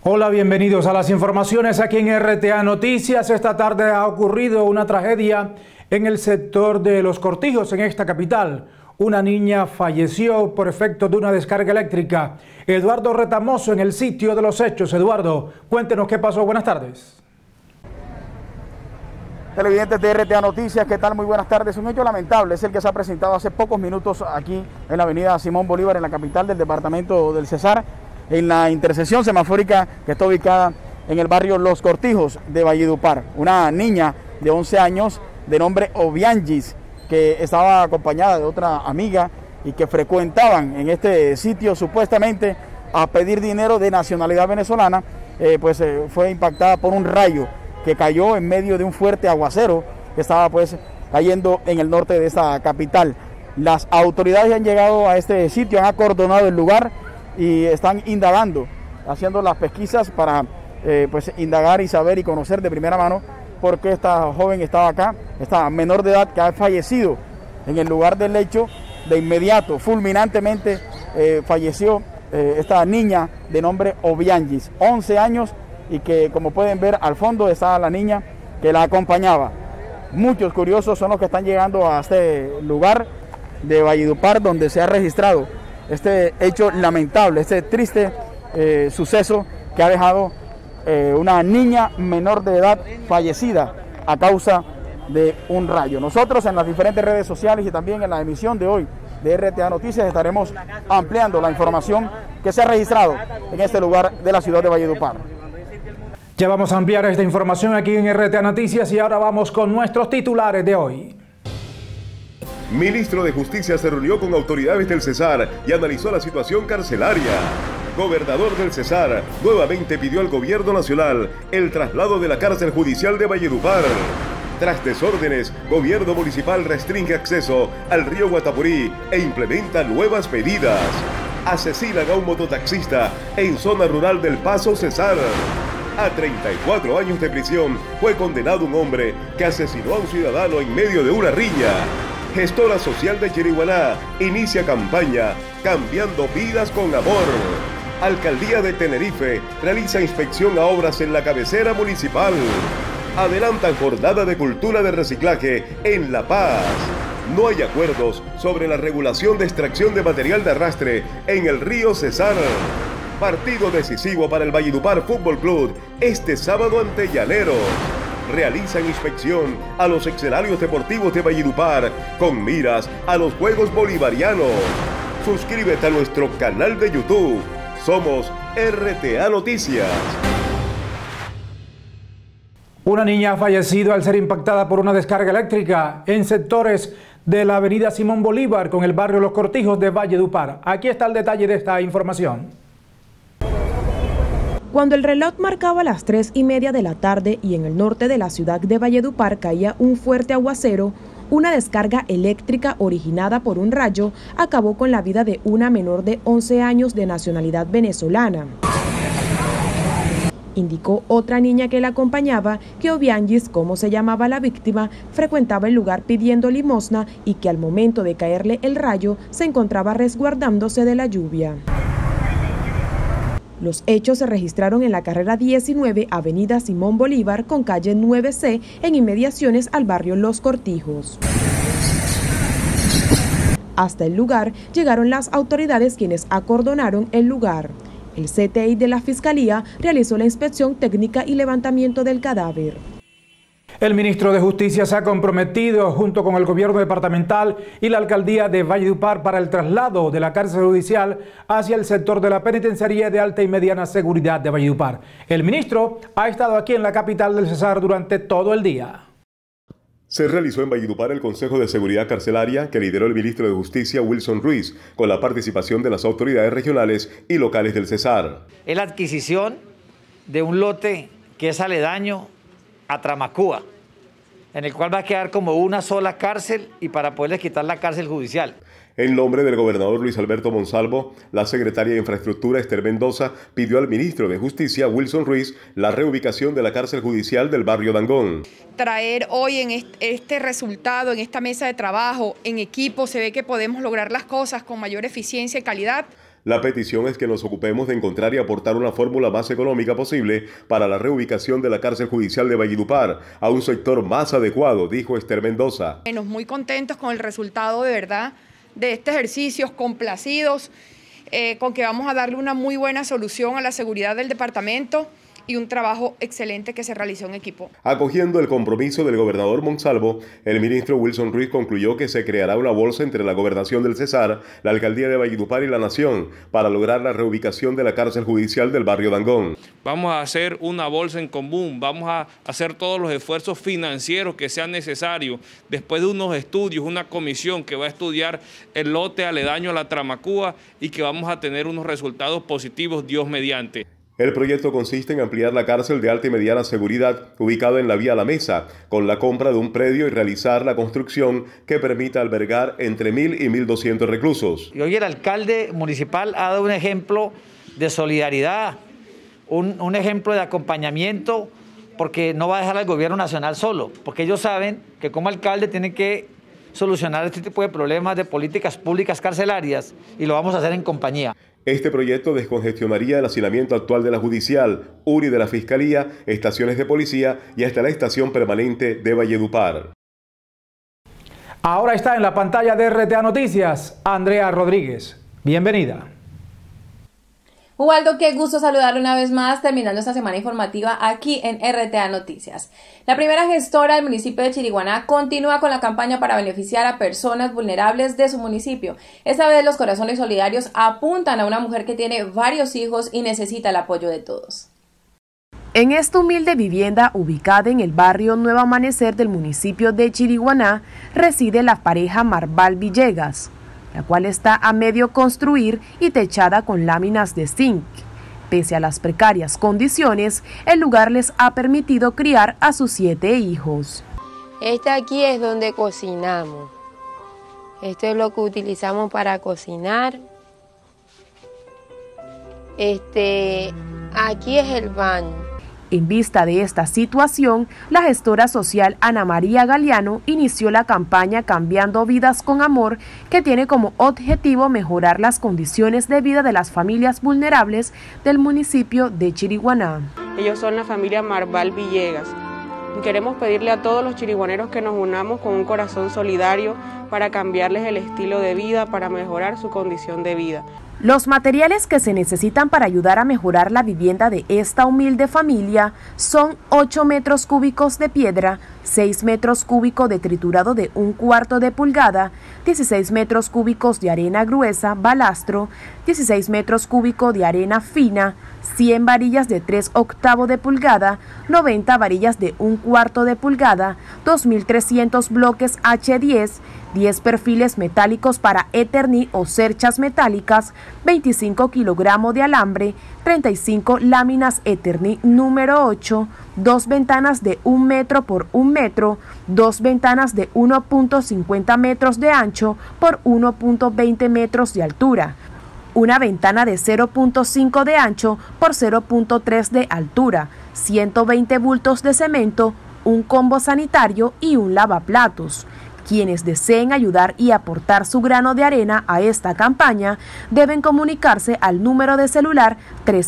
Hola, bienvenidos a las informaciones aquí en RTA Noticias. Esta tarde ha ocurrido una tragedia en el sector de Los Cortijos, en esta capital. Una niña falleció por efecto de una descarga eléctrica. Eduardo Retamoso en el sitio de los hechos. Eduardo, cuéntenos qué pasó. Buenas tardes. Televidentes de RTA Noticias, ¿qué tal? Muy buenas tardes. Un hecho lamentable es el que se ha presentado hace pocos minutos aquí en la avenida Simón Bolívar, en la capital del departamento del Cesar, en la intersección semafórica que está ubicada en el barrio Los Cortijos de Valledupar. Una niña de 11 años de nombre Obiangis, que estaba acompañada de otra amiga y que frecuentaban en este sitio supuestamente a pedir dinero de nacionalidad venezolana, fue impactada por un rayo que cayó en medio de un fuerte aguacero que estaba cayendo en el norte de esta capital. Las autoridades han llegado a este sitio, han acordonado el lugar y están indagando, haciendo las pesquisas para indagar y saber y conocer de primera mano por qué esta joven estaba acá, esta menor de edad que ha fallecido en el lugar del hecho. De inmediato, fulminantemente, falleció esta niña de nombre Obiangis, 11 años, y que, como pueden ver, al fondo está la niña que la acompañaba. Muchos curiosos son los que están llegando a este lugar de Valledupar, donde se ha registrado este hecho lamentable, este triste suceso que ha dejado una niña menor de edad fallecida a causa de un rayo. Nosotros en las diferentes redes sociales y también en la emisión de hoy de RTA Noticias estaremos ampliando la información que se ha registrado en este lugar de la ciudad de Valledupar. Ya vamos a ampliar esta información aquí en RTA Noticias y ahora vamos con nuestros titulares de hoy. Ministro de Justicia se reunió con autoridades del Cesar y analizó la situación carcelaria. Gobernador del Cesar nuevamente pidió al gobierno nacional el traslado de la cárcel judicial de Valledupar. Tras desórdenes, gobierno municipal restringe acceso al río Guatapurí e implementa nuevas medidas. Asesinan a un mototaxista en zona rural del Paso Cesar. A 34 años de prisión fue condenado un hombre que asesinó a un ciudadano en medio de una riña. Gestora social de Chiriguaná inicia campaña Cambiando Vidas con Amor. Alcaldía de Tenerife realiza inspección a obras en la cabecera municipal. Adelantan jornada de cultura de reciclaje en La Paz. No hay acuerdos sobre la regulación de extracción de material de arrastre en el río Cesar. Partido decisivo para el Valledupar Fútbol Club este sábado ante Llaneros. Realizan inspección a los escenarios deportivos de Valledupar con miras a los Juegos Bolivarianos. Suscríbete a nuestro canal de YouTube. Somos RTA Noticias. Una niña ha fallecido al ser impactada por una descarga eléctrica en sectores de la avenida Simón Bolívar con el barrio Los Cortijos de Valledupar. Aquí está el detalle de esta información. Cuando el reloj marcaba las 3:30 de la tarde y en el norte de la ciudad de Valledupar caía un fuerte aguacero, una descarga eléctrica originada por un rayo acabó con la vida de una menor de 11 años de nacionalidad venezolana. Indicó otra niña que la acompañaba que Obiangis, como se llamaba la víctima, frecuentaba el lugar pidiendo limosna y que al momento de caerle el rayo se encontraba resguardándose de la lluvia. Los hechos se registraron en la carrera 19, avenida Simón Bolívar, con calle 9C, en inmediaciones al barrio Los Cortijos. Hasta el lugar llegaron las autoridades, quienes acordonaron el lugar. El CTI de la Fiscalía realizó la inspección técnica y levantamiento del cadáver. El ministro de Justicia se ha comprometido junto con el gobierno departamental y la alcaldía de Valledupar para el traslado de la cárcel judicial hacia el sector de la penitenciaría de alta y mediana seguridad de Valledupar. El ministro ha estado aquí en la capital del Cesar durante todo el día. Se realizó en Valledupar el Consejo de Seguridad Carcelaria que lideró el ministro de Justicia Wilson Ruiz, con la participación de las autoridades regionales y locales del Cesar. Es la adquisición de un lote que es aledaño a Tramacúa, en el cual va a quedar como una sola cárcel y para poderles quitar la cárcel judicial. En nombre del gobernador Luis Alberto Monsalvo, la secretaria de Infraestructura Esther Mendoza pidió al ministro de Justicia Wilson Ruiz la reubicación de la cárcel judicial del barrio Dangón. Traer hoy en este resultado, en esta mesa de trabajo, en equipo, se ve que podemos lograr las cosas con mayor eficiencia y calidad. La petición es que nos ocupemos de encontrar y aportar una fórmula más económica posible para la reubicación de la cárcel judicial de Valledupar a un sector más adecuado, dijo Esther Mendoza. Muy contentos con el resultado de verdad de este ejercicio, complacidos, con que vamos a darle una muy buena solución a la seguridad del departamento y un trabajo excelente que se realizó en equipo. Acogiendo el compromiso del gobernador Monsalvo, el ministro Wilson Ruiz concluyó que se creará una bolsa entre la gobernación del Cesar, la alcaldía de Valledupar y la Nación para lograr la reubicación de la cárcel judicial del barrio Dangond. Vamos a hacer una bolsa en común, vamos a hacer todos los esfuerzos financieros que sean necesarios, después de unos estudios, una comisión que va a estudiar el lote aledaño a la Tramacúa y que vamos a tener unos resultados positivos, Dios mediante. El proyecto consiste en ampliar la cárcel de alta y mediana seguridad ubicada en la vía La Mesa, con la compra de un predio y realizar la construcción que permita albergar entre 1.000 y 1.200 reclusos. Y hoy el alcalde municipal ha dado un ejemplo de solidaridad, un ejemplo de acompañamiento, porque no va a dejar al gobierno nacional solo, porque ellos saben que como alcalde tienen que solucionar este tipo de problemas de políticas públicas carcelarias y lo vamos a hacer en compañía. Este proyecto descongestionaría el hacinamiento actual de la Judicial, URI de la Fiscalía, estaciones de policía y hasta la estación permanente de Valledupar. Ahora está en la pantalla de RTA Noticias, Andrea Rodríguez. Bienvenida. Ubaldo, qué gusto saludarle una vez más, terminando esta semana informativa aquí en RTA Noticias. La primera gestora del municipio de Chiriguaná continúa con la campaña para beneficiar a personas vulnerables de su municipio. Esta vez los corazones solidarios apuntan a una mujer que tiene varios hijos y necesita el apoyo de todos. En esta humilde vivienda ubicada en el barrio Nuevo Amanecer del municipio de Chiriguaná reside la pareja Marval Villegas, la cual está a medio construir y techada con láminas de zinc. Pese a las precarias condiciones, el lugar les ha permitido criar a sus 7 hijos. Este aquí es donde cocinamos. Esto es lo que utilizamos para cocinar. Aquí es el baño. En vista de esta situación, la gestora social Ana María Galeano inició la campaña Cambiando Vidas con Amor, que tiene como objetivo mejorar las condiciones de vida de las familias vulnerables del municipio de Chiriguaná. Ellos son la familia Marval Villegas. Queremos pedirle a todos los chiriguaneros que nos unamos con un corazón solidario para cambiarles el estilo de vida, para mejorar su condición de vida. Los materiales que se necesitan para ayudar a mejorar la vivienda de esta humilde familia son 8 metros cúbicos de piedra, 6 metros cúbicos de triturado de 1/4 de pulgada, 16 metros cúbicos de arena gruesa, balastro, 16 metros cúbicos de arena fina, 100 varillas de 3/8 de pulgada, 90 varillas de 1/4 de pulgada, 2.300 bloques H10, 10 perfiles metálicos para Eternit o cerchas metálicas, 25 kilogramos de alambre, 35 láminas Eternit número 8, 2 ventanas de 1 metro por 1 metro, 2 ventanas de 1.50 metros de ancho por 1.20 metros de altura, una ventana de 0.5 de ancho por 0.3 de altura, 120 bultos de cemento, un combo sanitario y un lavaplatos. Quienes deseen ayudar y aportar su grano de arena a esta campaña deben comunicarse al número de celular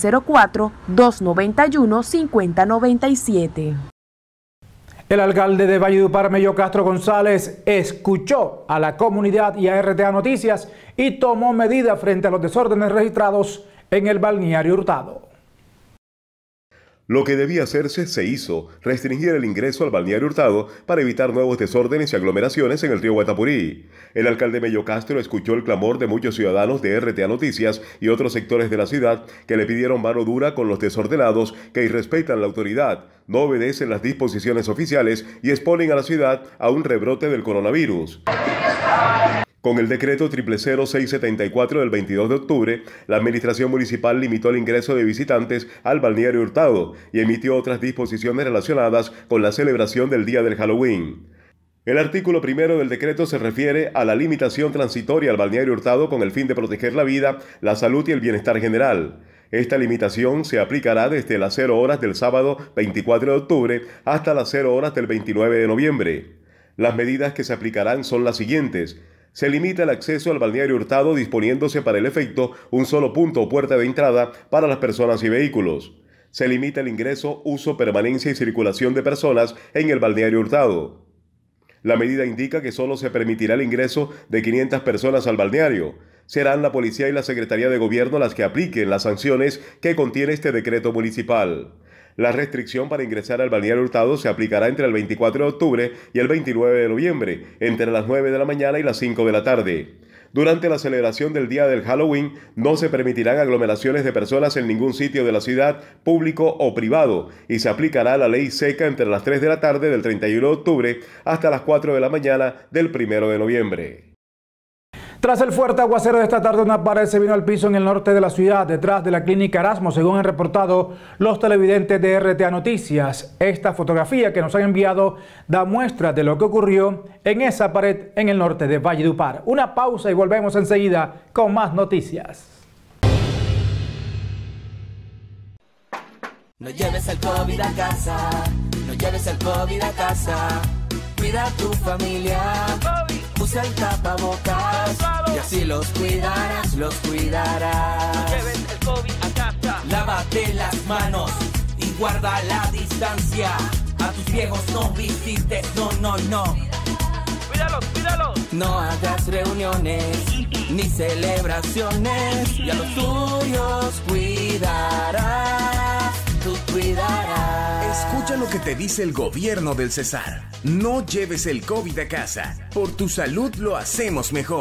304-291-5097. El alcalde de Valledupar, Mello Castro González, escuchó a la comunidad y a RTA Noticias y tomó medidas frente a los desórdenes registrados en el balneario Hurtado. Lo que debía hacerse se hizo, restringir el ingreso al balneario Hurtado para evitar nuevos desórdenes y aglomeraciones en el río Guatapurí. El alcalde Mello Castro escuchó el clamor de muchos ciudadanos de RTA Noticias y otros sectores de la ciudad que le pidieron mano dura con los desordenados que irrespetan la autoridad, no obedecen las disposiciones oficiales y exponen a la ciudad a un rebrote del coronavirus. Con el decreto 000674 del 22 de octubre, la administración municipal limitó el ingreso de visitantes al balneario Hurtado y emitió otras disposiciones relacionadas con la celebración del día del Halloween. El artículo primero del decreto se refiere a la limitación transitoria al balneario Hurtado con el fin de proteger la vida, la salud y el bienestar general. Esta limitación se aplicará desde las 0 horas del sábado 24 de octubre hasta las 0 horas del 29 de noviembre. Las medidas que se aplicarán son las siguientes. Se limita el acceso al balneario Hurtado disponiéndose para el efecto un solo punto o puerta de entrada para las personas y vehículos. Se limita el ingreso, uso, permanencia y circulación de personas en el balneario Hurtado. La medida indica que solo se permitirá el ingreso de 500 personas al balneario. Serán la policía y la Secretaría de Gobierno las que apliquen las sanciones que contiene este decreto municipal. La restricción para ingresar al balneario Hurtado se aplicará entre el 24 de octubre y el 29 de noviembre, entre las 9 de la mañana y las 5 de la tarde. Durante la celebración del día del Halloween, no se permitirán aglomeraciones de personas en ningún sitio de la ciudad, público o privado, y se aplicará la ley seca entre las 3 de la tarde del 31 de octubre hasta las 4 de la mañana del 1 de noviembre. Tras el fuerte aguacero de esta tarde, una pared se vino al piso en el norte de la ciudad, detrás de la clínica Erasmo, según han reportado los televidentes de RTA Noticias. Esta fotografía que nos han enviado da muestra de lo que ocurrió en esa pared en el norte de Valledupar. Una pausa y volvemos enseguida con más noticias. No lleves el COVID a casa, no lleves el COVID a casa. Cuida a tu familia, usa el tapabocas y así los cuidarás, los cuidarás. No lleves el COVID a casa. Lávate las manos y guarda la distancia. A tus viejos no visites, no. Cuídalos, cuídalos. No hagas reuniones ni celebraciones y a los tuyos cuidarás, tú cuidarás. Escucha lo que te dice el gobierno del Cesar. No lleves el COVID a casa. Por tu salud lo hacemos mejor.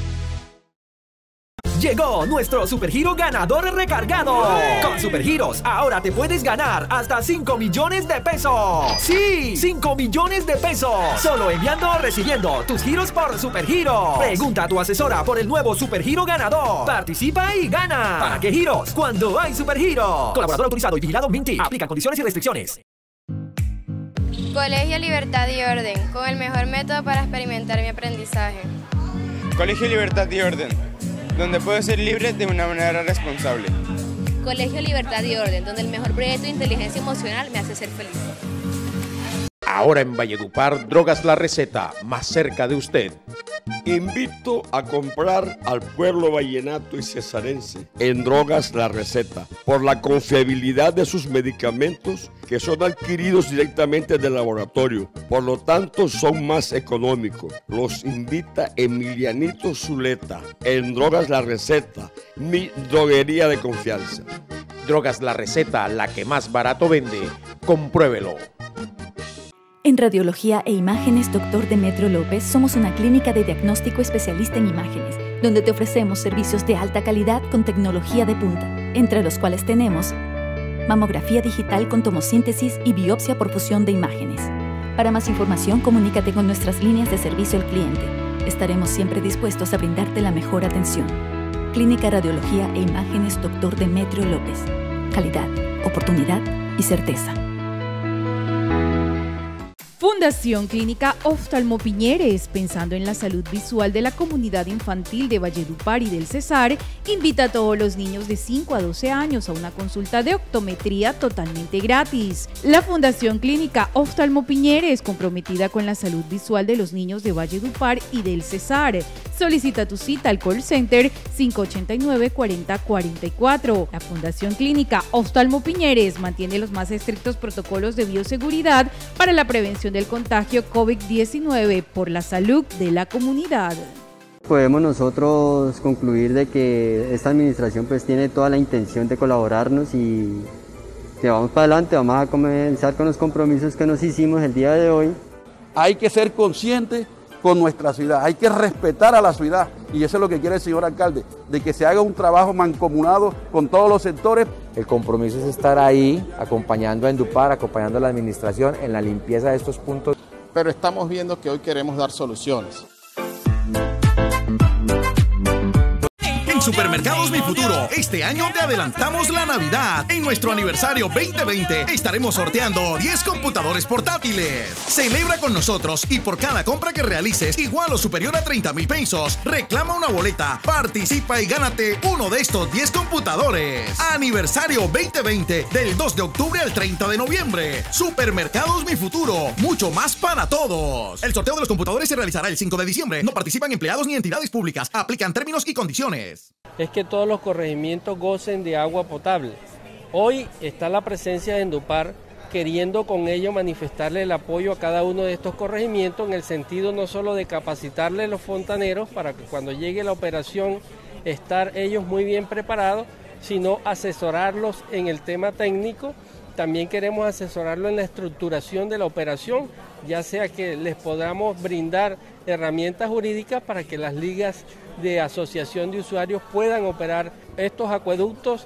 Llegó nuestro Supergiro ganador recargado. Con Supergiros ahora te puedes ganar hasta 5 millones de pesos. Sí, 5 millones de pesos. Solo enviando o recibiendo tus giros por Supergiro. Pregunta a tu asesora por el nuevo Supergiro ganador. Participa y gana. ¿Para qué giros? Cuando hay Supergiro. Colaborador autorizado y vigilado Minty. Aplican condiciones y restricciones. Colegio Libertad y Orden, con el mejor método para experimentar mi aprendizaje. Colegio Libertad y Orden, donde puedo ser libre de una manera responsable. Colegio Libertad y Orden, donde el mejor proyecto de inteligencia emocional me hace ser feliz. Ahora en Valledupar, Drogas La Receta, más cerca de usted. Invito a comprar al pueblo vallenato y cesarense en Drogas La Receta por la confiabilidad de sus medicamentos que son adquiridos directamente del laboratorio, por lo tanto son más económicos. Los invita Emilianito Zuleta en Drogas La Receta, mi droguería de confianza. Drogas La Receta, la que más barato vende. Compruébelo. En Radiología e Imágenes Dr. Demetrio López somos una clínica de diagnóstico especialista en imágenes, donde te ofrecemos servicios de alta calidad con tecnología de punta, entre los cuales tenemos mamografía digital con tomosíntesis y biopsia por fusión de imágenes. Para más información, comunícate con nuestras líneas de servicio al cliente. Estaremos siempre dispuestos a brindarte la mejor atención. Clínica Radiología e Imágenes Dr. Demetrio López. Calidad, oportunidad y certeza. Fundación Clínica Oftalmo Piñeres, pensando en la salud visual de la comunidad infantil de Valledupar y del Cesar, invita a todos los niños de 5 a 12 años a una consulta de optometría totalmente gratis. La Fundación Clínica Oftalmo Piñeres, comprometida con la salud visual de los niños de Valledupar y del Cesar. Solicita tu cita al call center 589-4044. La Fundación Clínica Oftalmo Piñeres mantiene los más estrictos protocolos de bioseguridad para la prevención del contagio COVID-19 por la salud de la comunidad. Podemos nosotros concluir de que esta administración pues tiene toda la intención de colaborarnos y que vamos para adelante, vamos a comenzar con los compromisos que nos hicimos el día de hoy. Hay que ser conscientes con nuestra ciudad, hay que respetar a la ciudad y eso es lo que quiere el señor alcalde, de que se haga un trabajo mancomunado con todos los sectores. El compromiso es estar ahí acompañando a Endupar, acompañando a la administración en la limpieza de estos puntos. Pero estamos viendo que hoy queremos dar soluciones. Supermercados Mi Futuro, este año te adelantamos la Navidad. En nuestro aniversario 2020 estaremos sorteando 10 computadores portátiles. Celebra con nosotros y por cada compra que realices igual o superior a 30,000 pesos, reclama una boleta, participa y gánate uno de estos 10 computadores. Aniversario 2020 del 2 de octubre al 30 de noviembre. Supermercados Mi Futuro, mucho más para todos. El sorteo de los computadores se realizará el 5 de diciembre. No participan empleados ni entidades públicas. Aplican términos y condiciones. Es que todos los corregimientos gocen de agua potable. Hoy está la presencia de Endupar queriendo con ello manifestarle el apoyo a cada uno de estos corregimientos en el sentido no solo de capacitarle a los fontaneros para que cuando llegue la operación estar ellos muy bien preparados, sino asesorarlos en el tema técnico. También queremos asesorarlo en la estructuración de la operación, ya sea que les podamos brindar herramientas jurídicas para que las ligas de asociación de usuarios puedan operar estos acueductos.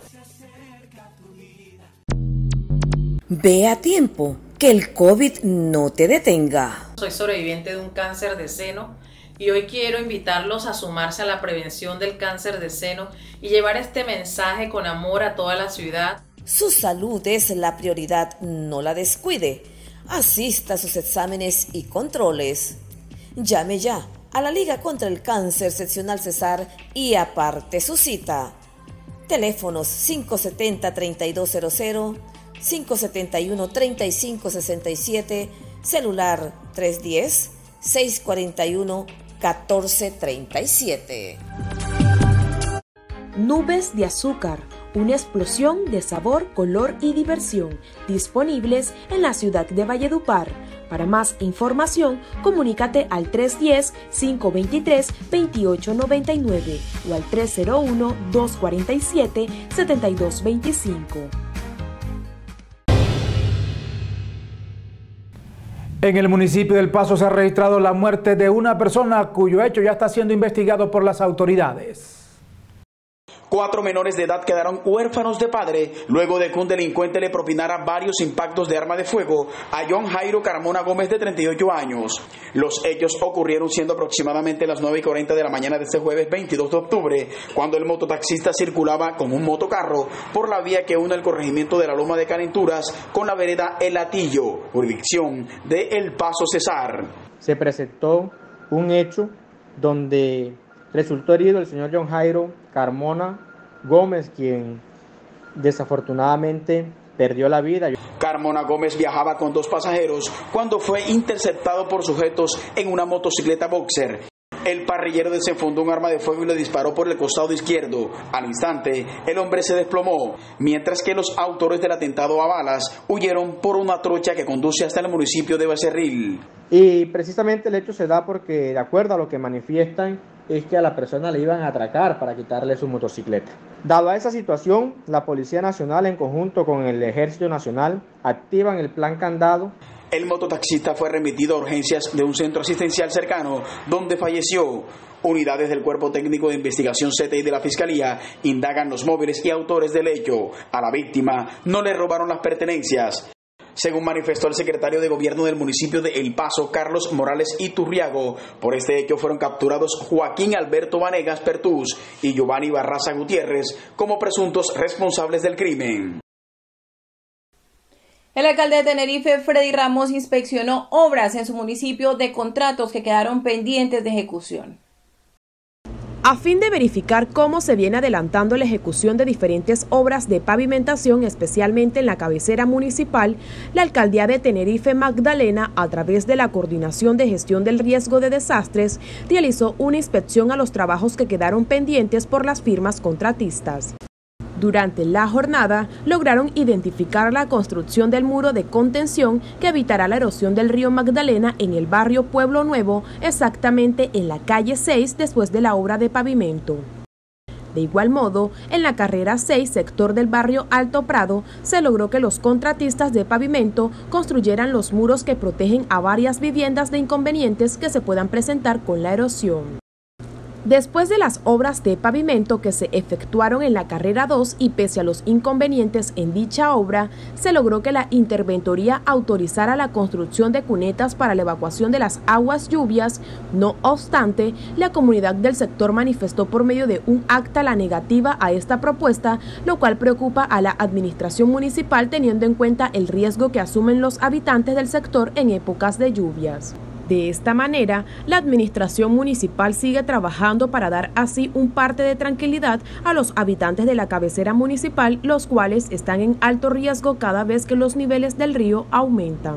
Ve a tiempo, que el COVID no te detenga. Soy sobreviviente de un cáncer de seno y hoy quiero invitarlos a sumarse a la prevención del cáncer de seno y llevar este mensaje con amor a toda la ciudad. Su salud es la prioridad, no la descuide. Asista a sus exámenes y controles. Llame ya a la Liga contra el Cáncer Seccional Cesar y aparte su cita. Teléfonos 570-3200, 571-3567, celular 310-641-1437. Nubes de azúcar, una explosión de sabor, color y diversión, disponibles en la ciudad de Valledupar. Para más información, comunícate al 310-523-2899 o al 301-247-7225. En el municipio del Paso se ha registrado la muerte de una persona cuyo hecho ya está siendo investigado por las autoridades. 4 menores de edad quedaron huérfanos de padre luego de que un delincuente le propinara varios impactos de arma de fuego a John Jairo Carmona Gómez, de 38 años. Los hechos ocurrieron siendo aproximadamente las 9:40 de la mañana de este jueves 22 de octubre, cuando el mototaxista circulaba con un motocarro por la vía que une el corregimiento de la Loma de Calenturas con la vereda El Latillo, jurisdicción de El Paso Cesar. Se presentó un hecho donde resultó herido el señor John Jairo Carmona Gómez, quien desafortunadamente perdió la vida. Carmona Gómez viajaba con 2 pasajeros cuando fue interceptado por sujetos en una motocicleta boxer. El parrillero desenfundó un arma de fuego y le disparó por el costado izquierdo. Al instante, el hombre se desplomó, mientras que los autores del atentado a balas huyeron por una trocha que conduce hasta el municipio de Becerril. Y precisamente el hecho se da porque, de acuerdo a lo que manifiestan, es que a la persona le iban a atracar para quitarle su motocicleta. Dado a esa situación, la Policía Nacional, en conjunto con el Ejército Nacional, activan el plan Candado. El mototaxista fue remitido a urgencias de un centro asistencial cercano, donde falleció. Unidades del Cuerpo Técnico de Investigación CTI de la Fiscalía indagan los móviles y autores del hecho. A la víctima no le robaron las pertenencias. Según manifestó el secretario de Gobierno del municipio de El Paso, Carlos Morales Iturriago, por este hecho fueron capturados Joaquín Alberto Vanegas Pertús y Giovanni Barraza Gutiérrez como presuntos responsables del crimen. El alcalde de Tenerife, Freddy Ramos, inspeccionó obras en su municipio de contratos que quedaron pendientes de ejecución. A fin de verificar cómo se viene adelantando la ejecución de diferentes obras de pavimentación, especialmente en la cabecera municipal, la Alcaldía de Tenerife Magdalena, a través de la Coordinación de Gestión del Riesgo de Desastres, realizó una inspección a los trabajos que quedaron pendientes por las firmas contratistas. Durante la jornada, lograron identificar la construcción del muro de contención que evitará la erosión del río Magdalena en el barrio Pueblo Nuevo, exactamente en la calle 6 después de la obra de pavimento. De igual modo, en la carrera 6, sector del barrio Alto Prado, se logró que los contratistas de pavimento construyeran los muros que protegen a varias viviendas de inconvenientes que se puedan presentar con la erosión. Después de las obras de pavimento que se efectuaron en la carrera 2 y pese a los inconvenientes en dicha obra, se logró que la interventoría autorizara la construcción de cunetas para la evacuación de las aguas lluvias. No obstante, la comunidad del sector manifestó por medio de un acta la negativa a esta propuesta, lo cual preocupa a la administración municipal teniendo en cuenta el riesgo que asumen los habitantes del sector en épocas de lluvias. De esta manera, la administración municipal sigue trabajando para dar así un parte de tranquilidad a los habitantes de la cabecera municipal, los cuales están en alto riesgo cada vez que los niveles del río aumentan.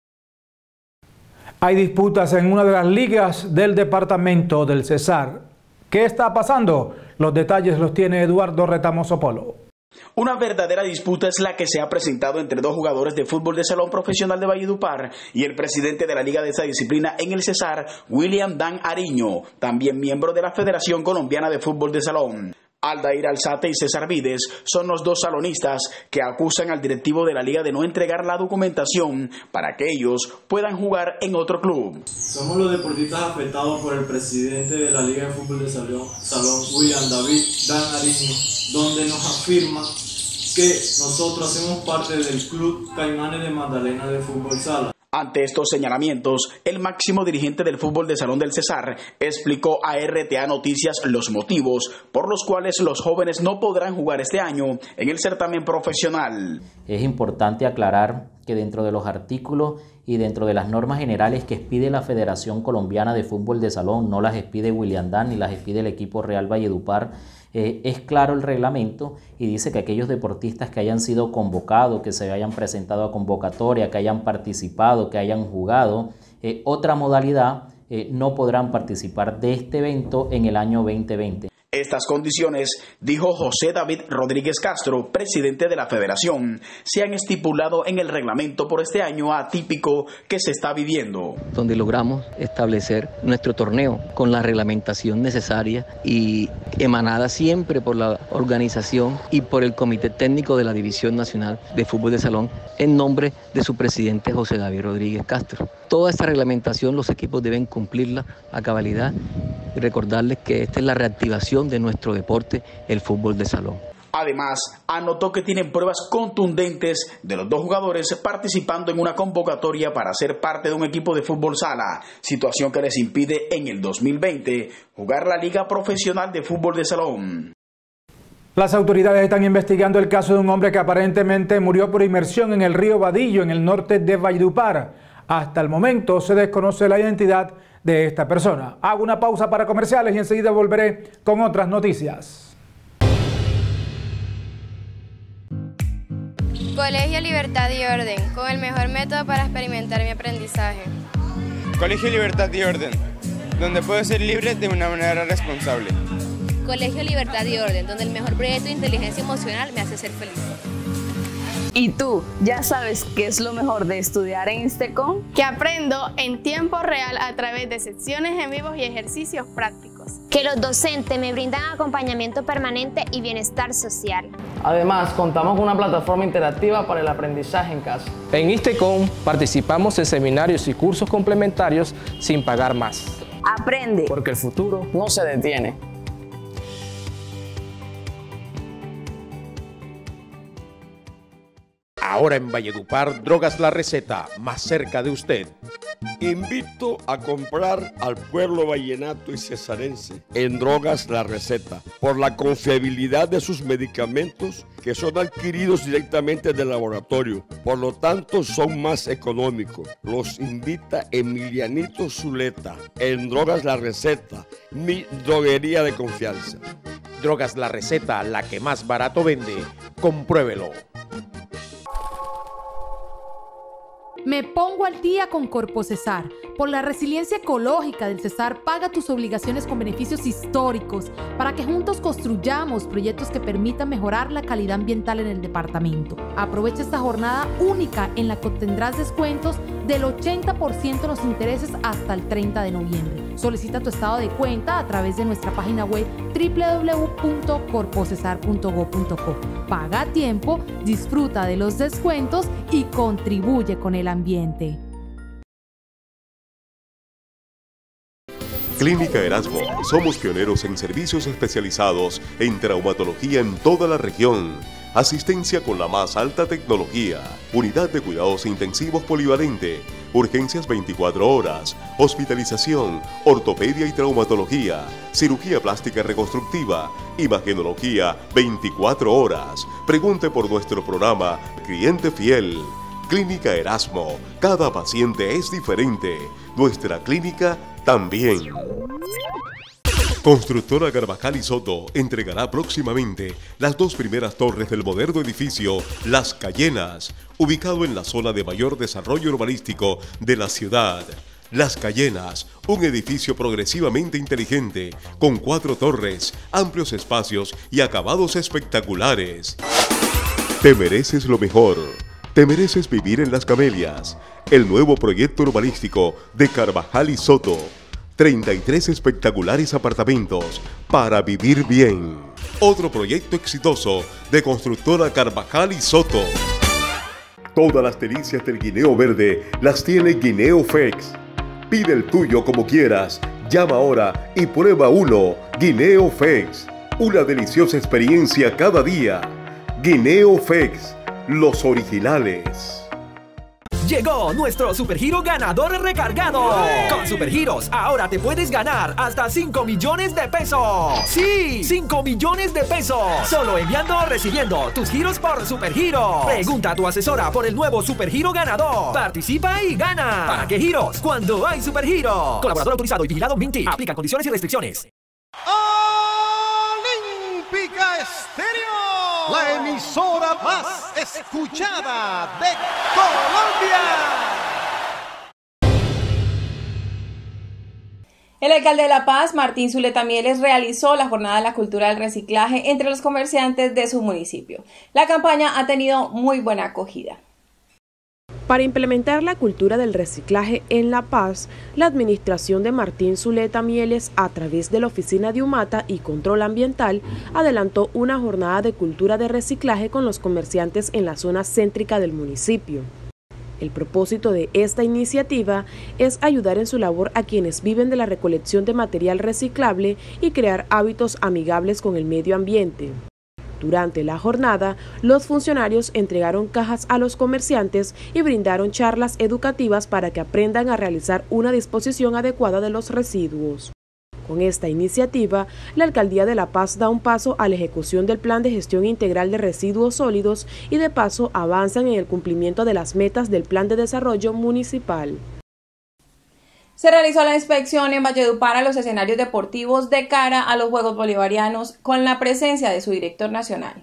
Hay disputas en una de las ligas del departamento del Cesar. ¿Qué está pasando? Los detalles los tiene Eduardo Retamoso Polo. Una verdadera disputa es la que se ha presentado entre dos jugadores de fútbol de salón profesional de Valledupar y el presidente de la liga de esta disciplina en el Cesar, William Dan Ariño, también miembro de la Federación Colombiana de Fútbol de Salón. Aldair Alzate y César Vides son los dos salonistas que acusan al directivo de la liga de no entregar la documentación para que ellos puedan jugar en otro club. Somos los deportistas afectados por el presidente de la liga de fútbol de salón William David Dan Ariño, donde nos afirma que nosotros hacemos parte del club Caimanes de Magdalena de Fútbol Sala. Ante estos señalamientos, el máximo dirigente del fútbol de salón del Cesar explicó a RTA Noticias los motivos por los cuales los jóvenes no podrán jugar este año en el certamen profesional. Es importante aclarar que dentro de los artículos y dentro de las normas generales que expide la Federación Colombiana de Fútbol de Salón, no las expide William Dan ni las expide el equipo Real Valledupar, es claro el reglamento y dice que aquellos deportistas que hayan sido convocados, que se hayan presentado a convocatoria, que hayan participado, que hayan jugado otra modalidad, no podrán participar de este evento en el año 2020. Estas condiciones, dijo José David Rodríguez Castro, presidente de la federación, se han estipulado en el reglamento por este año atípico que se está viviendo. Donde logramos establecer nuestro torneo con la reglamentación necesaria y emanada siempre por la organización y por el Comité Técnico de la División Nacional de Fútbol de Salón en nombre de su presidente José David Rodríguez Castro. Toda esta reglamentación los equipos deben cumplirla a cabalidad y recordarles que esta es la reactivación de nuestro deporte, el fútbol de salón. Además, anotó que tienen pruebas contundentes de los dos jugadores participando en una convocatoria para ser parte de un equipo de fútbol sala, situación que les impide en el 2020 jugar la Liga Profesional de Fútbol de Salón. Las autoridades están investigando el caso de un hombre que aparentemente murió por inmersión en el río Vadillo, en el norte de Valledupar. Hasta el momento se desconoce la identidad de esta persona. Hago una pausa para comerciales y enseguida volveré con otras noticias. Colegio Libertad y Orden, con el mejor método para experimentar mi aprendizaje. Colegio Libertad y Orden, donde puedo ser libre de una manera responsable. Colegio Libertad y Orden, donde el mejor proyecto de inteligencia emocional me hace ser feliz. ¿Y tú, ya sabes qué es lo mejor de estudiar en INSTECOM? Que aprendo en tiempo real a través de secciones en vivo y ejercicios prácticos. Que los docentes me brindan acompañamiento permanente y bienestar social. Además, contamos con una plataforma interactiva para el aprendizaje en casa. En INSTECOM participamos en seminarios y cursos complementarios sin pagar más. Aprende, porque el futuro no se detiene. Ahora en Valledupar, Drogas La Receta, más cerca de usted. Invito a comprar al pueblo vallenato y cesarense en Drogas La Receta por la confiabilidad de sus medicamentos que son adquiridos directamente del laboratorio. Por lo tanto, son más económicos. Los invita Emilianito Zuleta en Drogas La Receta, mi droguería de confianza. Drogas La Receta, la que más barato vende. Compruébelo. Me pongo al día con Corpo Cesar. Por la resiliencia ecológica del Cesar, paga tus obligaciones con beneficios históricos para que juntos construyamos proyectos que permitan mejorar la calidad ambiental en el departamento. Aprovecha esta jornada única en la que obtendrás descuentos del 80% en los intereses hasta el 30 de noviembre. Solicita tu estado de cuenta a través de nuestra página web www.corpocesar.go.co. Paga a tiempo, disfruta de los descuentos y contribuye con el ambiente. Clínica Erasmo. Somos pioneros en servicios especializados en traumatología en toda la región. Asistencia con la más alta tecnología. Unidad de cuidados intensivos polivalente. Urgencias 24 horas. Hospitalización. Ortopedia y traumatología. Cirugía plástica reconstructiva. Imagenología 24 horas. Pregunte por nuestro programa Cliente Fiel. Clínica Erasmo. Cada paciente es diferente. Nuestra clínica también. Constructora Carvajal y Soto entregará próximamente las 2 primeras torres del moderno edificio Las Cayenas, ubicado en la zona de mayor desarrollo urbanístico de la ciudad. Las Cayenas, un edificio progresivamente inteligente, con 4 torres, amplios espacios y acabados espectaculares. Te mereces lo mejor. Te mereces vivir en Las Camelias, el nuevo proyecto urbanístico de Carvajal y Soto. 33 espectaculares apartamentos para vivir bien. Otro proyecto exitoso de Constructora Carvajal y Soto. Todas las delicias del guineo verde las tiene Guineo Fex. Pide el tuyo como quieras. Llama ahora y prueba uno. Guineo Fex. Una deliciosa experiencia cada día. Guineo Fex. Los originales. Llegó nuestro Supergiro ganador recargado. Con Supergiros ahora te puedes ganar hasta 5 millones de pesos. Sí, 5 millones de pesos. Solo enviando o recibiendo tus giros por Supergiro. Pregunta a tu asesora por el nuevo Supergiro ganador. Participa y gana. ¿Para qué giros? Cuando hay Supergiro. Colaborador autorizado y vigilado Minty. Aplican condiciones y restricciones. Olímpica Estéreo, la emisora más escuchada de Colombia. El alcalde de La Paz, Martín Zuleta Mieles, realizó la Jornada de la Cultura del Reciclaje entre los comerciantes de su municipio. La campaña ha tenido muy buena acogida. Para implementar la cultura del reciclaje en La Paz, la administración de Martín Zuleta Mieles, a través de la Oficina de Humata y Control Ambiental, adelantó una jornada de cultura de reciclaje con los comerciantes en la zona céntrica del municipio. El propósito de esta iniciativa es ayudar en su labor a quienes viven de la recolección de material reciclable y crear hábitos amigables con el medio ambiente. Durante la jornada, los funcionarios entregaron cajas a los comerciantes y brindaron charlas educativas para que aprendan a realizar una disposición adecuada de los residuos. Con esta iniciativa, la Alcaldía de La Paz da un paso a la ejecución del Plan de Gestión Integral de Residuos Sólidos y de paso avanzan en el cumplimiento de las metas del Plan de Desarrollo Municipal. Se realizó la inspección en Valledupar a los escenarios deportivos de cara a los Juegos Bolivarianos con la presencia de su director nacional.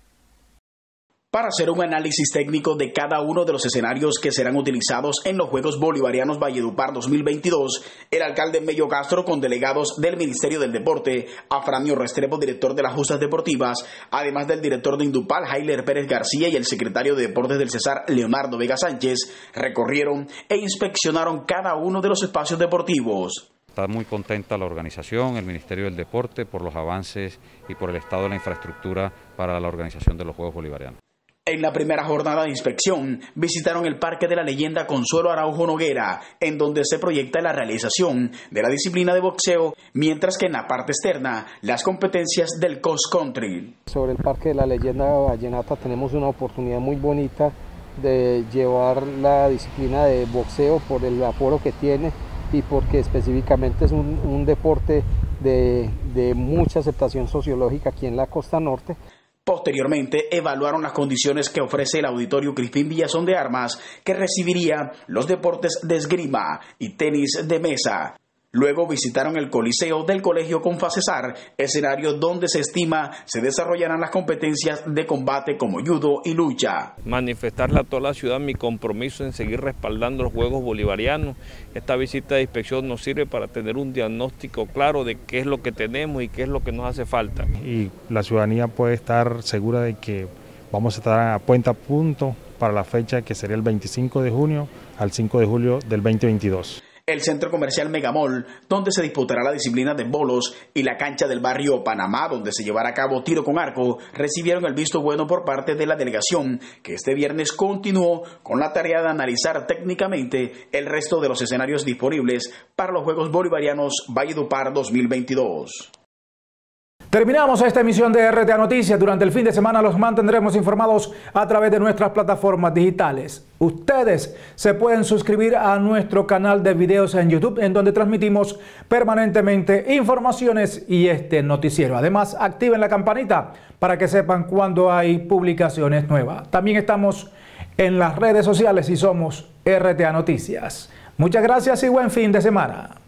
Para hacer un análisis técnico de cada uno de los escenarios que serán utilizados en los Juegos Bolivarianos Valledupar 2022, el alcalde Mello Castro, con delegados del Ministerio del Deporte, Afranio Restrepo, director de las Justas Deportivas, además del director de Indupal, Jailer Pérez García, y el secretario de Deportes del Cesar, Leonardo Vega Sánchez, recorrieron e inspeccionaron cada uno de los espacios deportivos. Está muy contenta la organización, el Ministerio del Deporte, por los avances y por el estado de la infraestructura para la organización de los Juegos Bolivarianos. En la primera jornada de inspección, visitaron el Parque de la Leyenda Consuelo Araujo Noguera, en donde se proyecta la realización de la disciplina de boxeo, mientras que en la parte externa, las competencias del cross country. Sobre el Parque de la Leyenda Vallenata tenemos una oportunidad muy bonita de llevar la disciplina de boxeo por el aforo que tiene y porque específicamente es un deporte de mucha aceptación sociológica aquí en la costa norte. Posteriormente, evaluaron las condiciones que ofrece el Auditorio Crispín Villazón de Armas, que recibiría los deportes de esgrima y tenis de mesa. Luego visitaron el Coliseo del Colegio Confacesar, escenario donde se estima se desarrollarán las competencias de combate como judo y lucha. Manifestarle a toda la ciudad mi compromiso en seguir respaldando los Juegos Bolivarianos. Esta visita de inspección nos sirve para tener un diagnóstico claro de qué es lo que tenemos y qué es lo que nos hace falta. Y la ciudadanía puede estar segura de que vamos a estar a puente a punto para la fecha que sería el 25 de junio al 5 de julio del 2022. el centro comercial Megamall, donde se disputará la disciplina de bolos, y la cancha del barrio Panamá, donde se llevará a cabo tiro con arco, recibieron el visto bueno por parte de la delegación, que este viernes continuó con la tarea de analizar técnicamente el resto de los escenarios disponibles para los Juegos Bolivarianos Valledupar 2022. Terminamos esta emisión de RTA Noticias. Durante el fin de semana los mantendremos informados a través de nuestras plataformas digitales. Ustedes se pueden suscribir a nuestro canal de videos en YouTube, en donde transmitimos permanentemente informaciones y este noticiero. Además, activen la campanita para que sepan cuando hay publicaciones nuevas. También estamos en las redes sociales y somos RTA Noticias. Muchas gracias y buen fin de semana.